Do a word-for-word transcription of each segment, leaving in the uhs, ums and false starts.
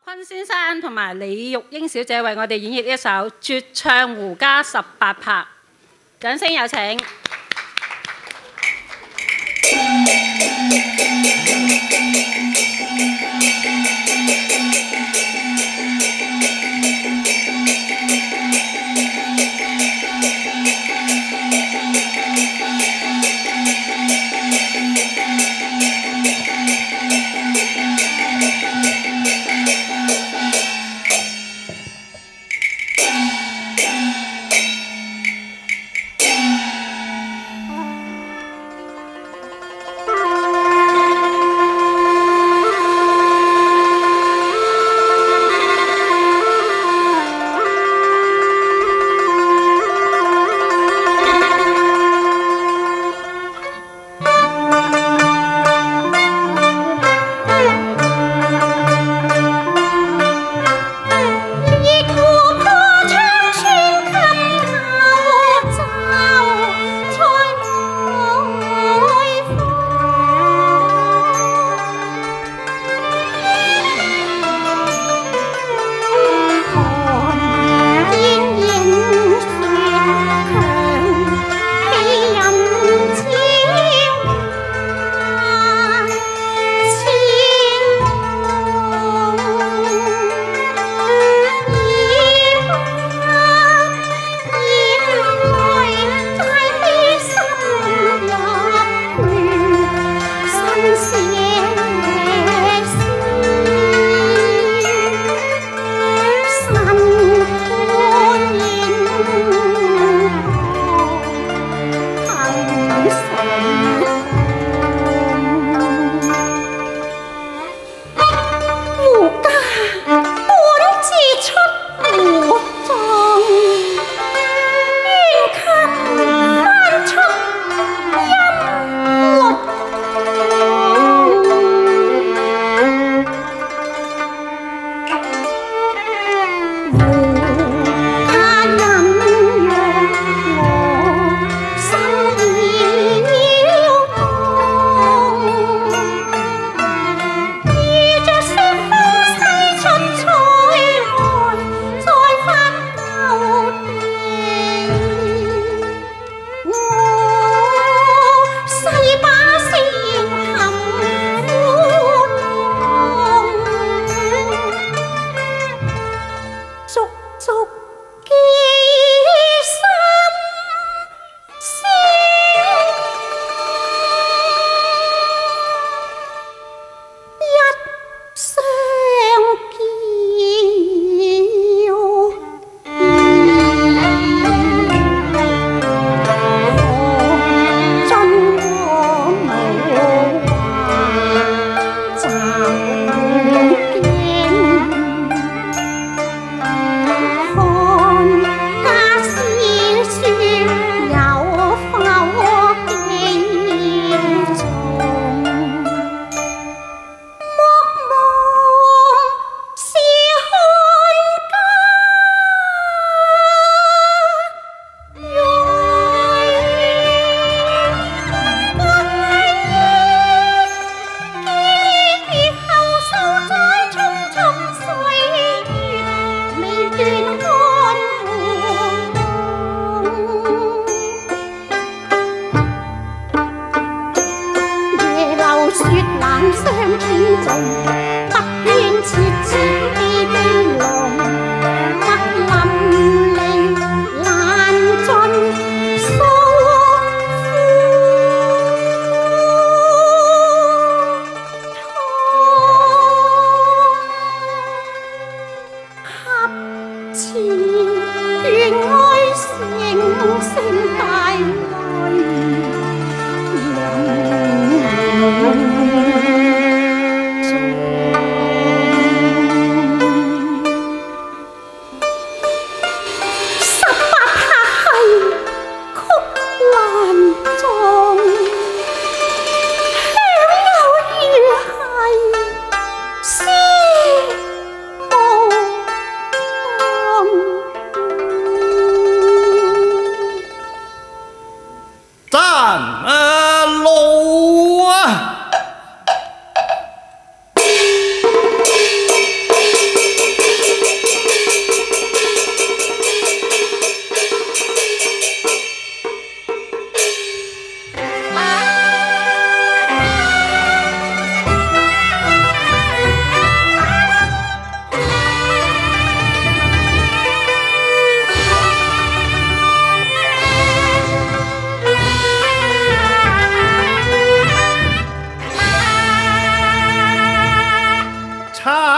坤先生同埋李玉英小姐為我哋演繹一首《絕唱胡笳十八拍》，掌聲有請。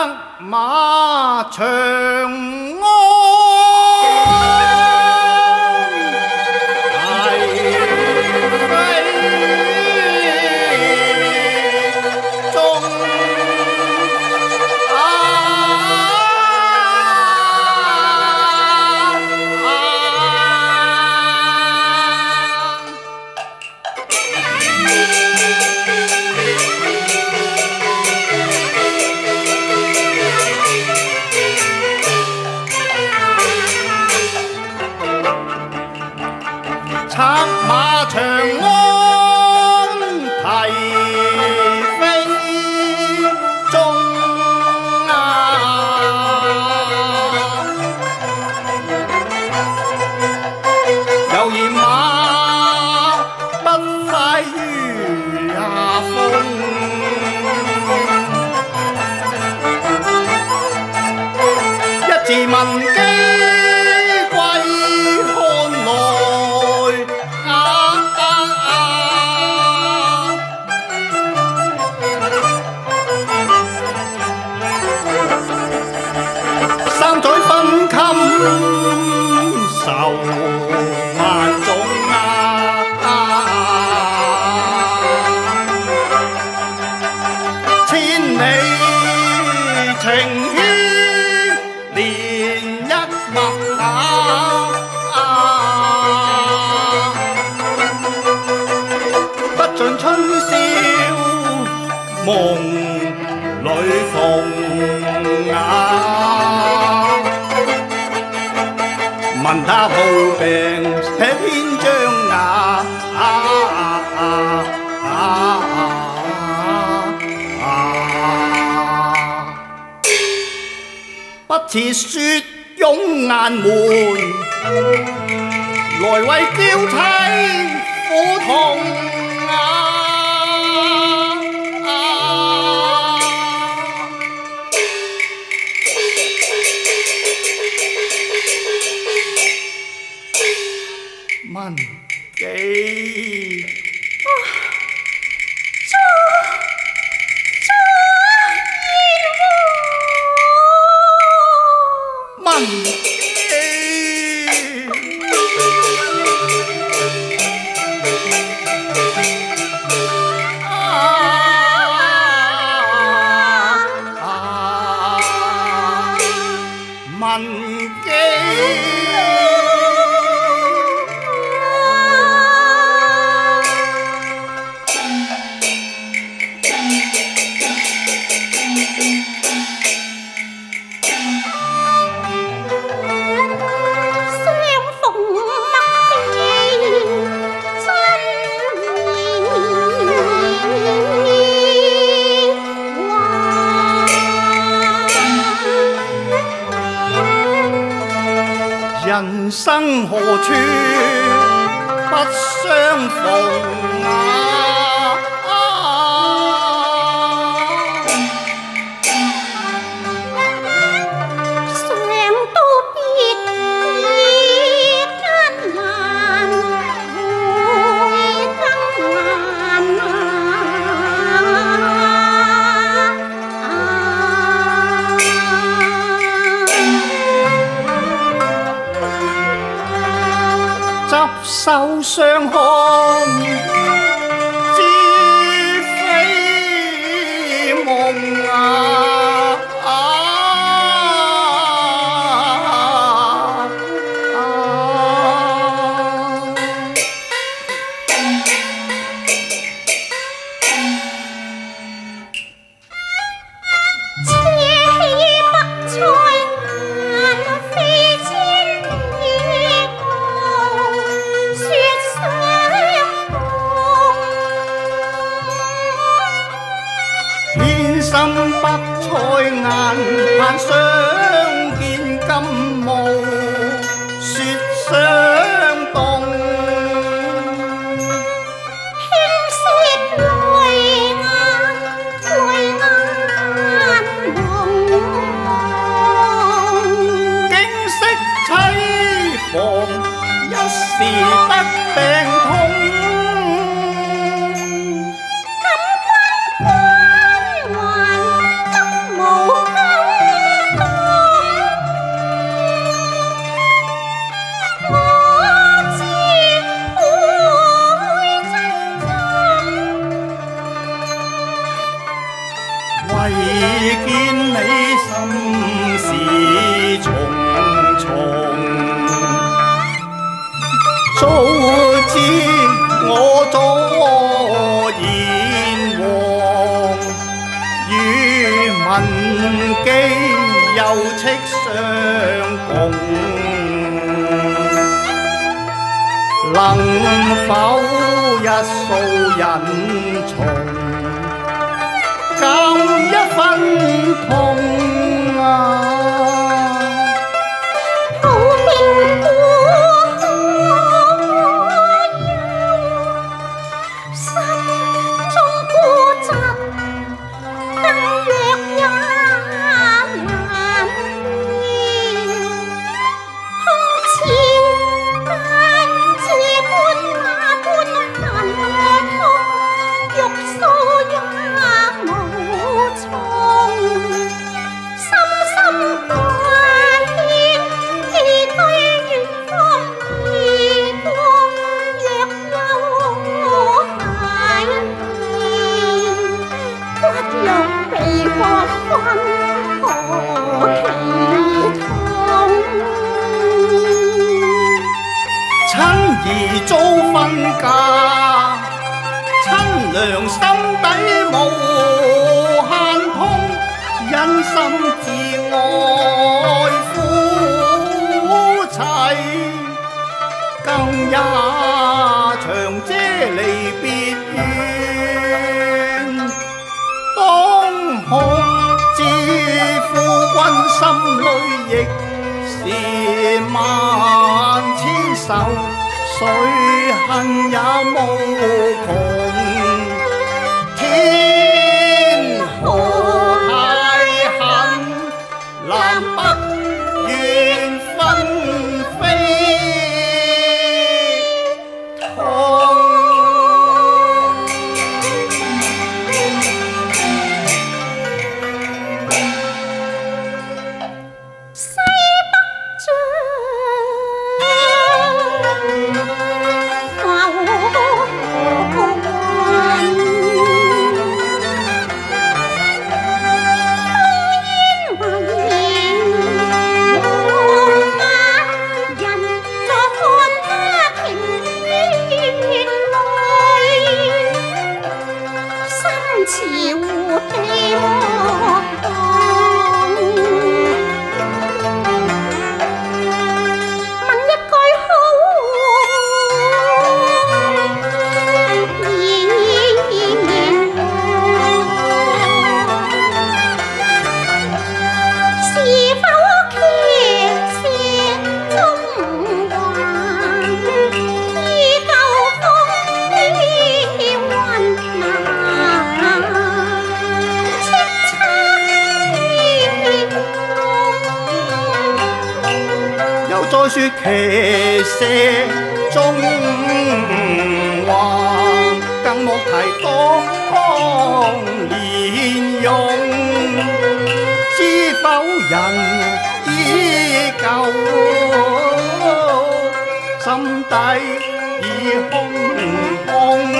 馬長安。策馬長安提飛中啊！猶嫌馬不快於下風，一字文機歸漢來。三載分襟受萬種啊！千里情牽連一脈啊！不盡春宵夢裏逢啊！問他好病這篇章啊啊啊啊啊！不似雪湧雁門，來為嬌妻苦痛啊！文記文記啊啊文記。人生何處不相逢啊！ 想到別已艱難，會更難啊！ 執手相看，知非夢啊！心北菜眼盼相見今暮雪相凍， 輕惜淚眼淚眼朦驚惜妻房一時得病痛。 感君關懷得無交事重重，早知我做燕王，与文姬又戚相共，能否一掃隱藏，減一分痛啊！ 好命故可心中固執，更若也難言。空似間似官馬般恨痛，欲掃也無從。深深掛牽，寄居遠方異國，若有骸骨肉被割分，何其痛！ 親兒遭分家，親娘心底無限痛，因心自愛夫妻，更也長嗟離別怨。當可知夫君心裏亦是萬千愁，誰恨也無窮。天何太狠，南北緣分飛痛。 西北將，浮說騎射中華，更莫提當年勇。知否人依舊，心底已空空。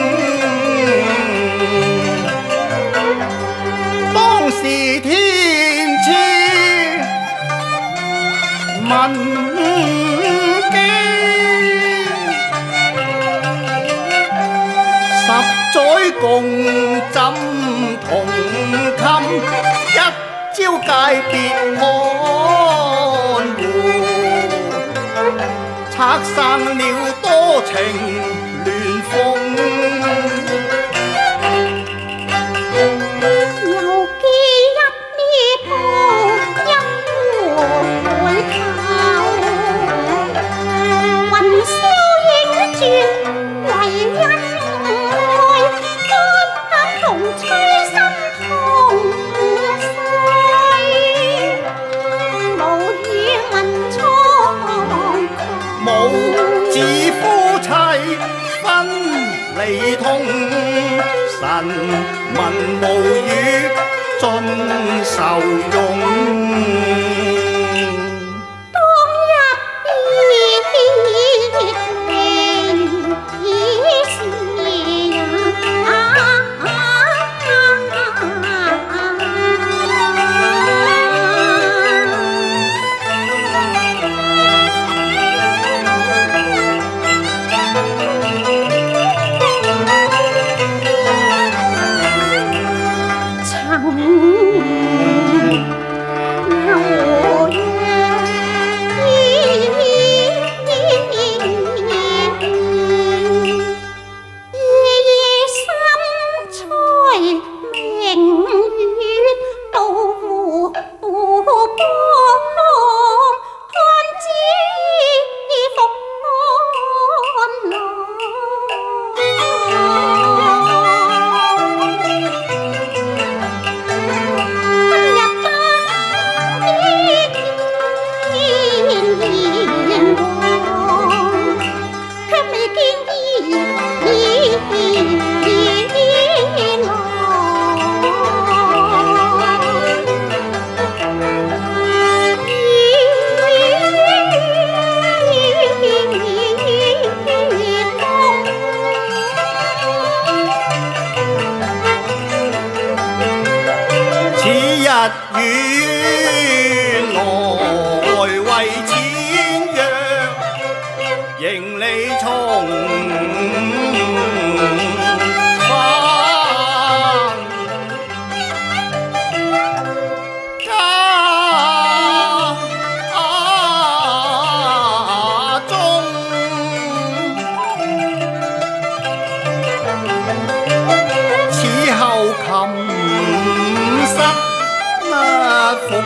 當時天賜文十載共枕同衾，一朝界別看護，拆散了多情亂風。 又記一呢鋪陰和海溝，雲霄映住為恩愛，肝膽同吹心痛碎，無語問蒼穹。 無子夫妻分離痛，神民無語盡愁容。 當日別離已是人，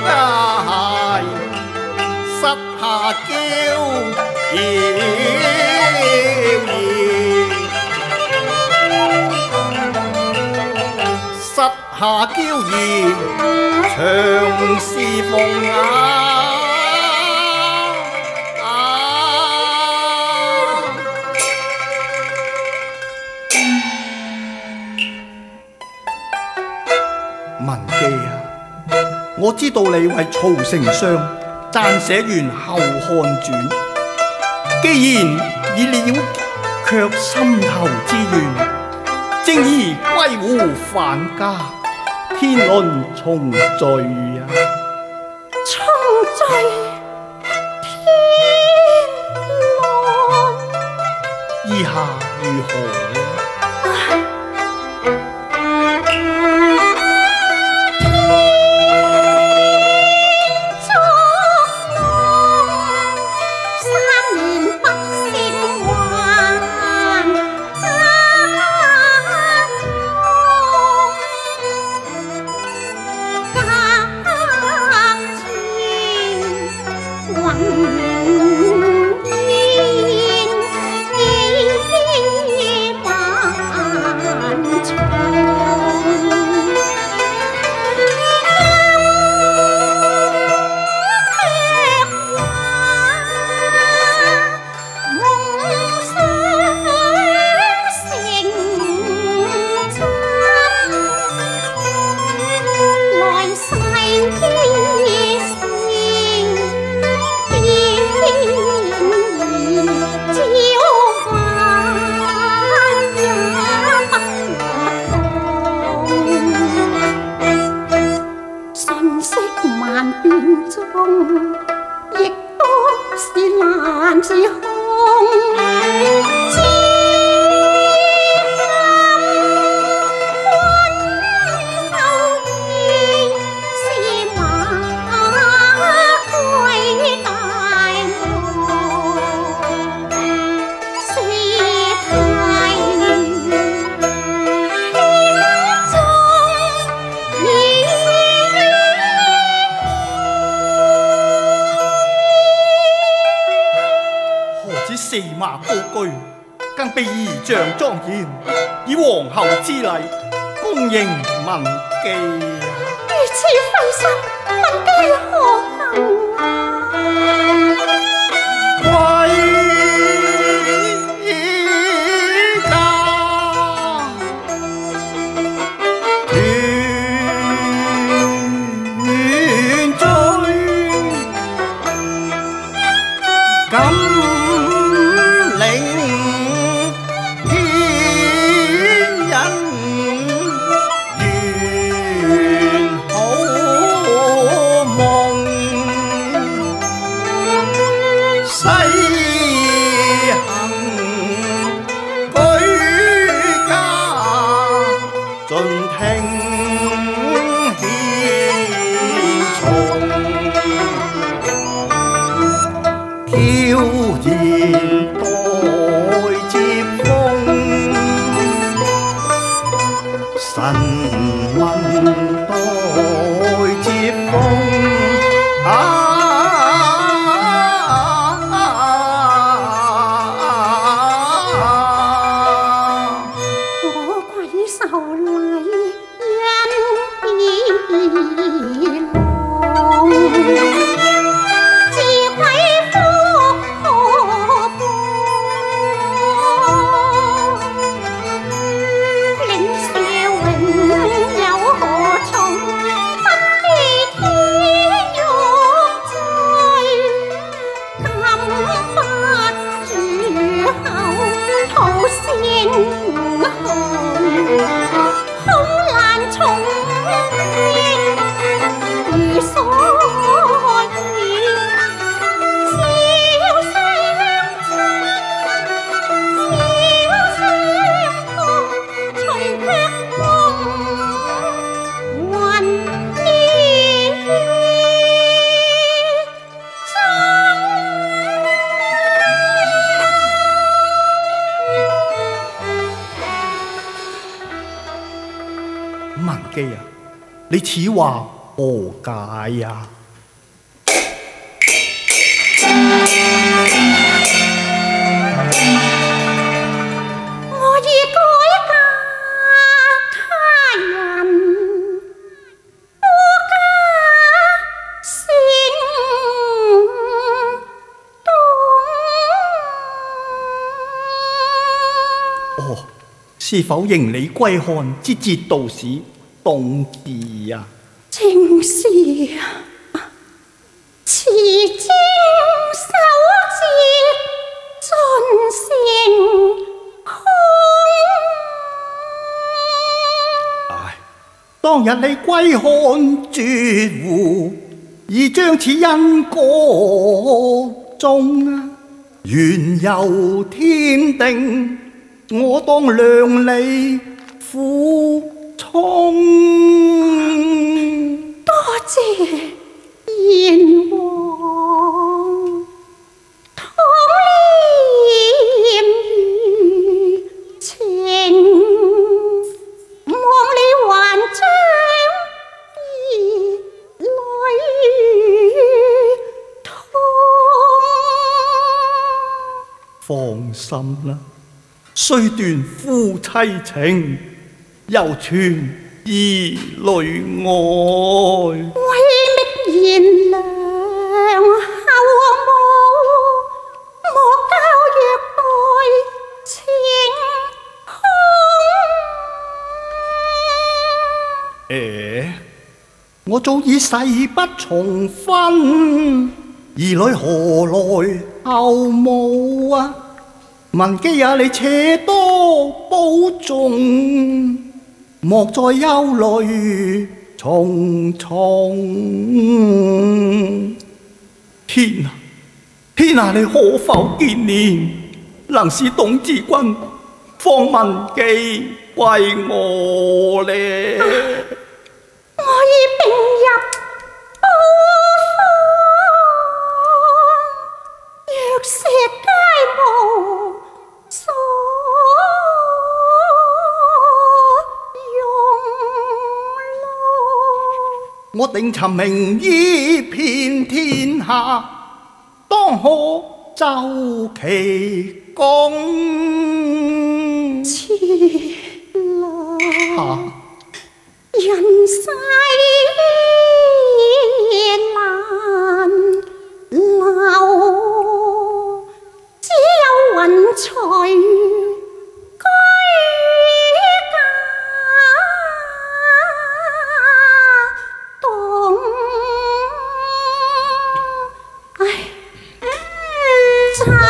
界，失下嬌謠，失下嬌謠，長是鳳眼。文姬啊，我知道你為曹丞相撰寫完《後漢傳》，既然已了卻心頭之願，正宜歸戶返家，天倫重聚啊！ 重聚天倫， 意下如何呢？驷馬高居，更被儀仗莊嚴，以皇后之禮恭迎文姬。 如此費心，文姬何行啊？ 歸家團聚，感神問待接風啊！ 我攜手禮因已老，自愧復何報？領書永有何從？不羈天欲醉，禁不住口，吐鮮紅，空難從應，如所願，笑相親，笑相共，隨卻夢魂意文姬啊，你此話可何解呀？ 我已改嫁他人，我家姓董。哦，是否迎你歸漢之節度使董兒呀？ 正是啊，持經守節，盡成空。 唉，當日你歸漢絕戶，已將此因果中啊，緣由天定，我當量你苦衷。 多謝燕王，統念餘情，望你還將兒女痛。 放心啦，雖斷夫妻情，又傳兒女愛。 為覓賢良後母，莫教虐待情空。 誒，我早已誓不重婚，兒女何來後母啊？文姬呀，你且多保重，莫再憂慮重重。天啊，天啊，你可否見憐，能使董治軍放文姬歸我呢？ 我已並入寶庫，玉石皆無所用。 我定尋名醫遍天下，當可奏其功。 此來啊人世難留，只有雲才居家動。唉，找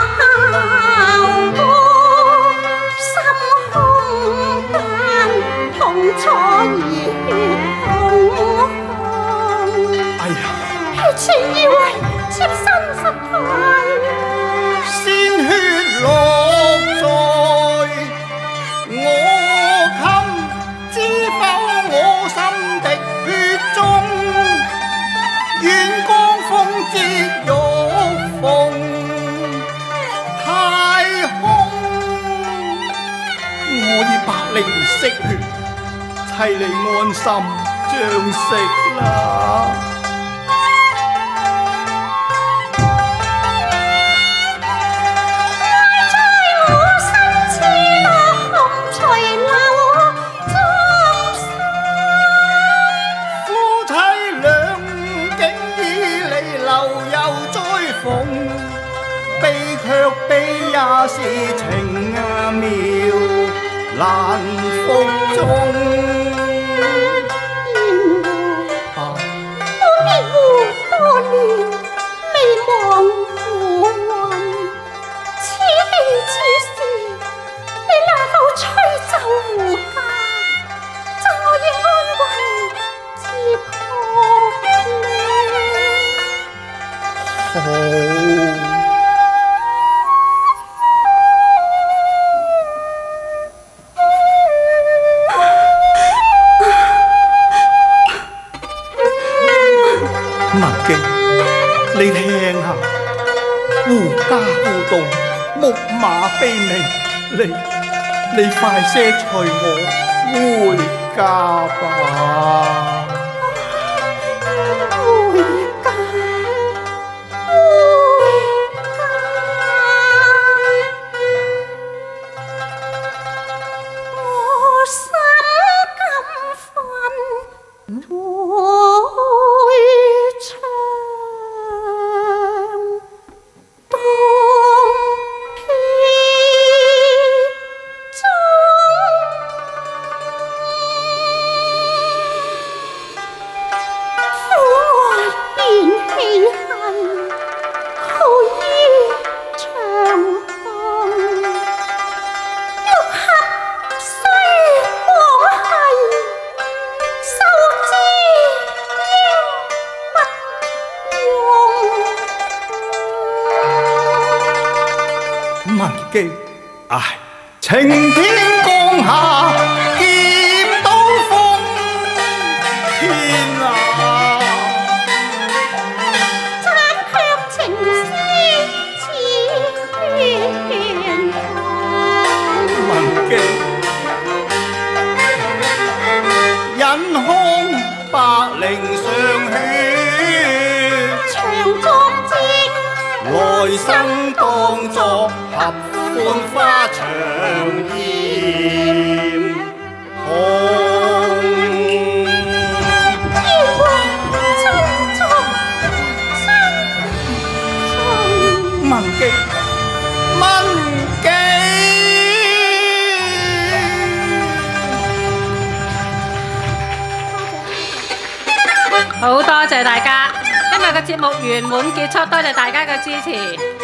我心空間，痛楚熱痛。 哎呀， 血情以為妾身失態， 鮮血落在我襟，知否我心的血中，願江風折玉鳳太空。我以百靈釋血，替你安心將息啦。卻悲也是情妙難服眾。 啊！我別湖多年，未忘故韻。此地此時，你能否吹奏胡笳，贈我以安魂接好。文姬，你聽下，狐家互動，木馬悲鳴，你你快些隨我回家吧。 文姬，唉，晴天降下劍刀鋒天啊！ 讚卻情絲似斷腸。 文姬，忍空百靈上血， 長作戰， 來生當作合歡花長艷紅。 要親作親從。 文姬，文姬。 好多謝大家，今日嘅節目圓滿結束，多謝大家嘅支持。